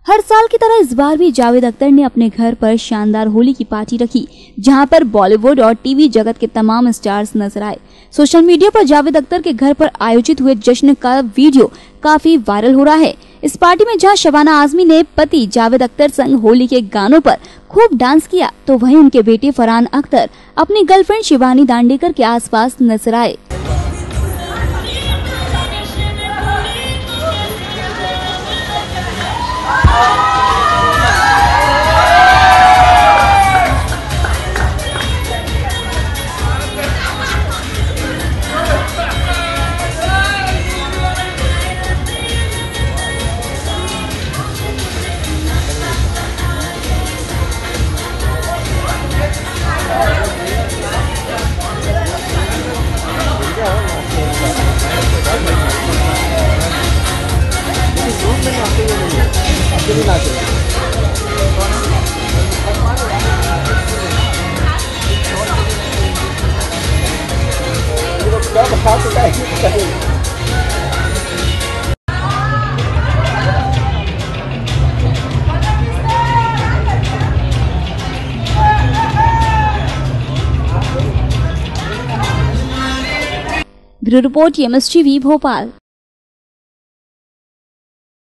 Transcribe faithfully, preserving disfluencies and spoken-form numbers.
हर साल की तरह इस बार भी जावेद अख्तर ने अपने घर पर शानदार होली की पार्टी रखी, जहां पर बॉलीवुड और टीवी जगत के तमाम स्टार्स नजर आए। सोशल मीडिया पर जावेद अख्तर के घर पर आयोजित हुए जश्न का वीडियो काफी वायरल हो रहा है। इस पार्टी में जहां शबाना आजमी ने पति जावेद अख्तर संग होली के गानों पर खूब डांस किया, तो वहीं उनके बेटे फरहान अख्तर अपनी गर्लफ्रेंड शिवानी दांडेकर के आसपास नजर आए। Bureau report M S TV Bhopal.